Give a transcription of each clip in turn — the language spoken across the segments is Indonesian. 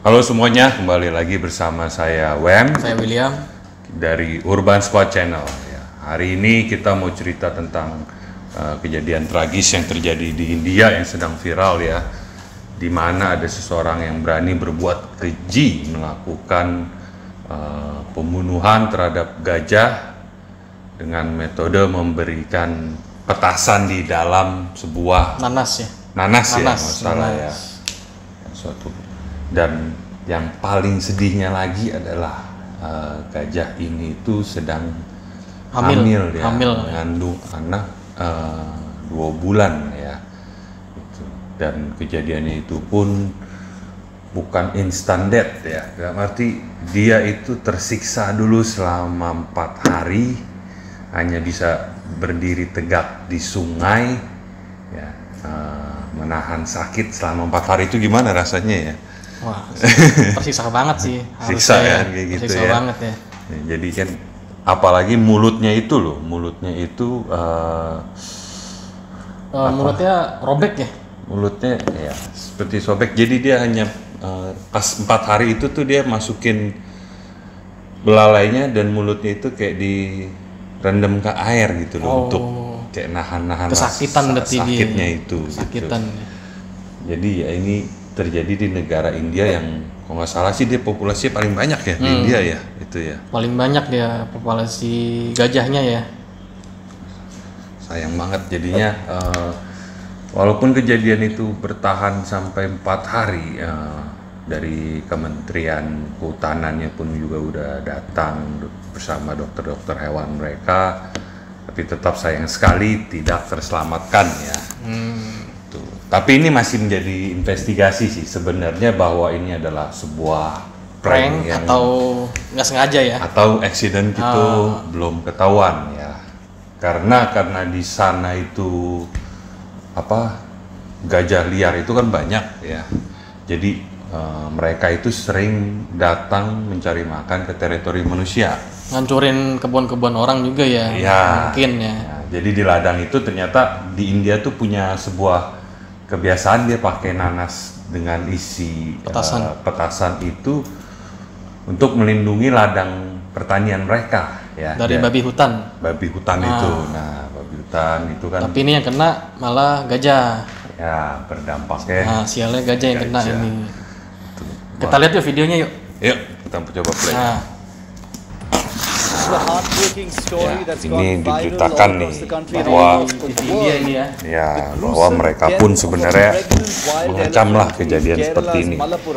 Halo semuanya, kembali lagi bersama saya Wem. Saya William Dari Urban Squad Channel. Ya, hari ini kita mau cerita tentang kejadian tragis yang terjadi di India yang sedang viral ya, di mana ada seseorang yang berani berbuat keji melakukan pembunuhan terhadap gajah dengan metode memberikan petasan di dalam sebuah nanas ya. nanas ya, masalah ya, suatu. Dan yang paling sedihnya lagi adalah gajah ini itu sedang hamil ya, mengandung anak 2 bulan ya. Dan kejadiannya itu pun bukan instant death ya, dalam arti dia itu tersiksa dulu selama 4 hari, hanya bisa berdiri tegak di sungai ya, menahan sakit selama 4 hari. Itu gimana rasanya ya? Wah, tersiksa banget sih. Siksa ya, kayak gitu tersiksa ya. Banget ya. Jadi kan, apalagi mulutnya itu loh, mulutnya mulutnya robek ya. Mulutnya ya seperti sobek. Jadi dia hanya pas 4 hari itu tuh dia masukin belalainya dan mulutnya itu kayak direndam ke air gitu loh, untuk kayak nahan kesakitan sakitnya dia. itu. Kesakitan. Gitu. Jadi ya ini terjadi di negara India yang kalau nggak salah sih dia populasinya paling banyak ya di India ya, itu ya. Paling banyak dia populasi gajahnya ya. Sayang banget jadinya, walaupun kejadian itu bertahan sampai 4 hari, dari Kementerian Kehutanannya pun juga udah datang bersama dokter-dokter hewan mereka, tapi tetap sayang sekali tidak terselamatkan ya. Tapi ini masih menjadi investigasi sih sebenarnya, bahwa ini adalah sebuah prank yang, atau nggak sengaja ya, atau accident gitu, belum ketahuan ya. Karena di sana itu gajah liar itu kan banyak ya. Jadi mereka itu sering datang mencari makan ke teritori manusia. Ngancurin kebun-kebun orang juga ya, mungkin ya. Jadi di ladang itu ternyata di India tuh punya sebuah kebiasaan, dia pakai nanas dengan isi petasan itu untuk melindungi ladang pertanian mereka ya, dari babi hutan itu. Nah, babi hutan itu kan, tapi ini yang kena malah gajah ya, berdampaknya sialnya gajah yang kena ini. Kita lihat yuk videonya yuk. Kita coba play. Ini diberitakan nih bahwa bahwa mereka pun sebenarnya mengecamlah kejadian seperti ini.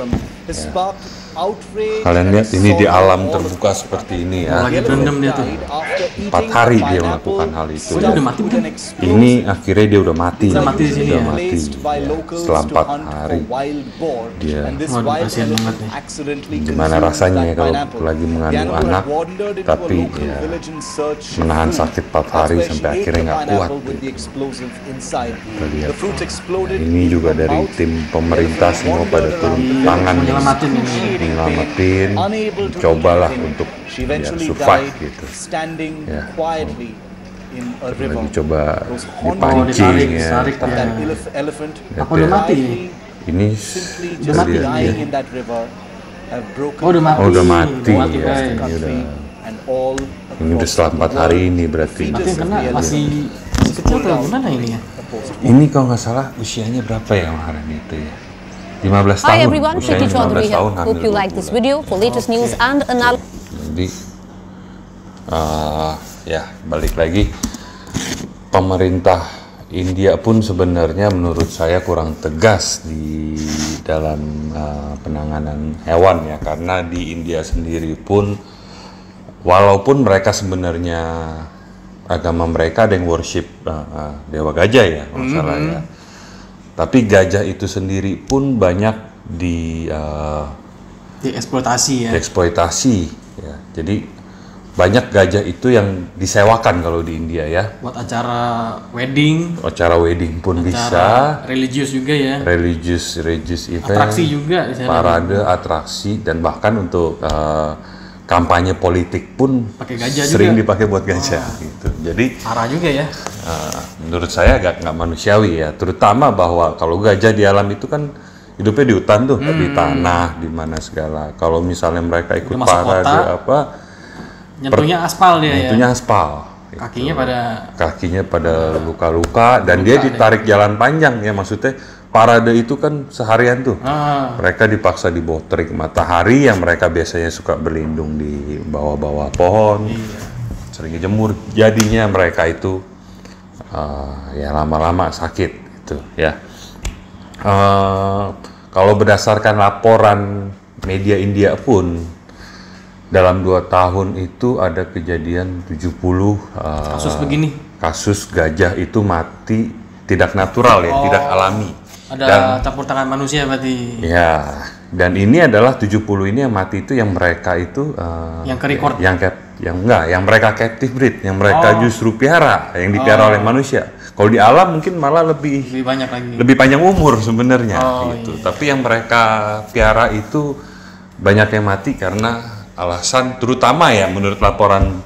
Kalian lihat ini di alam terbuka seperti ini ya. Lagi berendam dia tuh. 4 hari dia melakukan hal itu. Dia udah mati bukan? Ini akhirnya dia udah mati. Udah mati di sini ya? Mati. Setelah 4 hari dia. Waduh, kasihan banget nih. Gimana rasanya ya kalau lagi mengandung anak, tapi ya menahan sakit 4 hari sampai akhirnya nggak kuat gitu. Kita lihat. Ini juga dari tim pemerintah semua pada turun tangan nyelamatin, cobalah untuk biar survive gitu ya. Lagi coba dipancing ya. Apa udah mati? Ini udah mati ya. Udah mati. Udah mati ya. Ini udah setelah 4 hari ini berarti. Mati yang kena masih kecil atau gimana ini ya? Ini kalau nggak salah usianya berapa ya kemarin itu ya? 15 tahun. Hi everyone, Priti Chaudhary here. Tahun, Hope you like this video. For latest news and analysis. Jadi, ya balik lagi, pemerintah India pun sebenarnya menurut saya kurang tegas di dalam penanganan hewan ya, karena di India sendiri pun, walaupun mereka sebenarnya agama mereka ada yang worship dewa gajah ya, masalah ya. Tapi gajah itu sendiri pun banyak dieksploitasi ya. Dieksploitasi ya. Jadi banyak gajah itu yang disewakan kalau di India ya. Buat acara wedding. Acara wedding pun acara bisa. Religius juga ya. Religious event. Atraksi juga. Parade, atraksi, dan bahkan untuk kampanye politik pun gajah sering juga dipakai buat gajah gitu. Jadi parah juga ya. Menurut saya nggak manusiawi ya, terutama bahwa kalau gajah di alam itu kan hidupnya di hutan tuh, di tanah, di mana segala. Kalau misalnya mereka ikut parade apa, nyentuhnya aspal dia nyentuhnya aspal. Kakinya pada luka-luka dan dia ditarik jalan panjang ya, maksudnya parade itu kan seharian tuh. Mereka dipaksa di bawah terik matahari yang mereka biasanya suka berlindung di bawah-bawah pohon. Sering dijemur, jadinya mereka itu ya lama-lama sakit gitu ya. Kalau berdasarkan laporan media India pun dalam 2 tahun itu ada kejadian 70 kasus begini. Kasus gajah itu mati tidak natural ya, tidak alami. Ada campur tangan manusia berarti. Ya, dan ini adalah 70 ini yang mati itu yang mereka itu yang ke-record. Yang mereka captive breed, yang mereka justru piara, yang dipiara oleh manusia. Kalau di alam mungkin malah lebih banyak lagi. Lebih panjang umur sebenarnya gitu. Tapi yang mereka piara itu banyak yang mati karena alasan terutama ya menurut laporan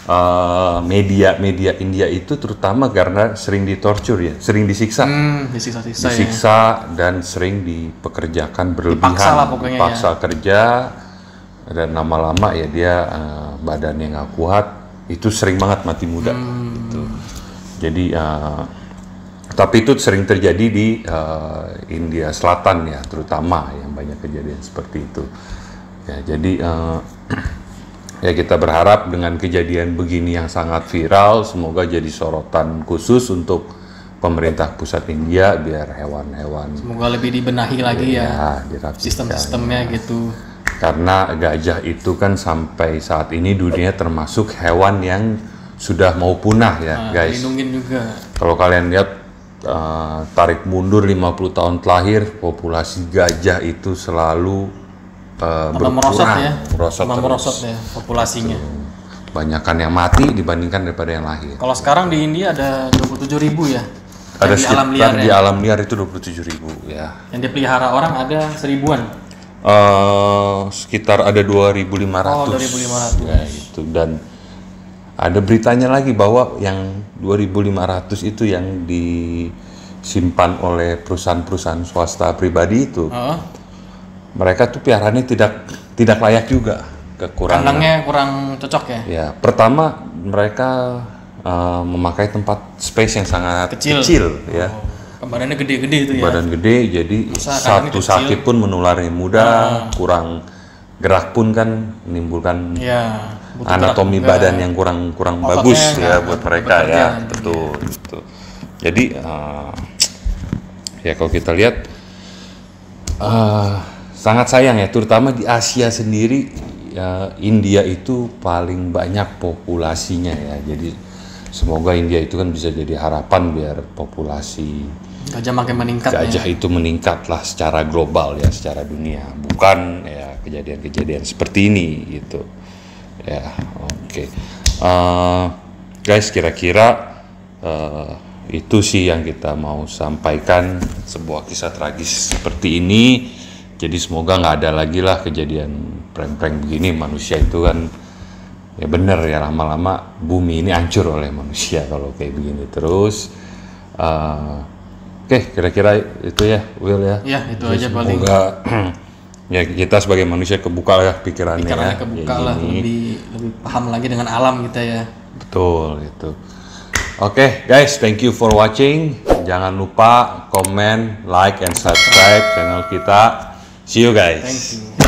media India itu terutama karena sering ditortur ya, sering disiksa. Disiksa dan sering dipekerjakan berlebihan, dipaksa kerja dan lama-lama ya dia badannya nggak kuat, itu sering banget mati muda gitu. Jadi tapi itu sering terjadi di India Selatan ya, terutama yang banyak kejadian seperti itu. Ya, jadi ya kita berharap dengan kejadian begini yang sangat viral, semoga jadi sorotan khusus untuk pemerintah pusat India biar hewan-hewan semoga lebih dibenahi lagi ya sistem-sistemnya gitu. Karena gajah itu kan sampai saat ini dunia termasuk hewan yang sudah mau punah ya guys. Dilindungin juga. Kalau kalian lihat tarik mundur 50 tahun terakhir, populasi gajah itu selalu berkurang, merosot ya populasinya. Banyakan yang mati dibandingkan daripada yang lahir. Kalau sekarang di India ada 27.000 ya. Ada sekitar di alam liar itu 27.000 ya. Yang dipelihara orang ada 1000-an. Sekitar ada 2.500. 2.500. Ya, itu. Dan ada beritanya lagi bahwa yang 2.500 itu yang disimpan oleh perusahaan-perusahaan swasta pribadi itu. Mereka tuh piarannya tidak layak juga, kekurangan. Kandangnya kurang cocok ya? Ya, pertama mereka memakai tempat space yang sangat kecil ya. Badannya gede-gede itu ya. Badan gede, jadi satu sakit pun menularnya mudah, kurang gerak pun kan menimbulkan anatomi badan yang kurang bagus ya buat mereka ya. Betul. Jadi ya kalau kita lihat sangat sayang ya, terutama di Asia sendiri India itu paling banyak populasinya ya. Jadi semoga India itu kan bisa jadi harapan biar populasi gajah makin meningkat. Gajah itu meningkat lah secara global ya, secara dunia, bukan ya kejadian-kejadian seperti ini gitu. Ya, oke. Guys, kira-kira itu sih yang kita mau sampaikan, sebuah kisah tragis seperti ini. Jadi semoga nggak ada lagi lah kejadian prank-prank begini. Manusia itu kan ya bener ya, lama-lama bumi ini hancur oleh manusia kalau kayak begini terus. Oke, kira-kira itu ya, Will ya. Ya, itu aja paling. Semoga ya kita sebagai manusia kebuka ya pikirannya ya, kebuka lah, lebih paham lagi dengan alam kita ya. Betul itu. Oke, guys, thank you for watching. Jangan lupa komen, like, and subscribe channel kita. See you guys. Thank you.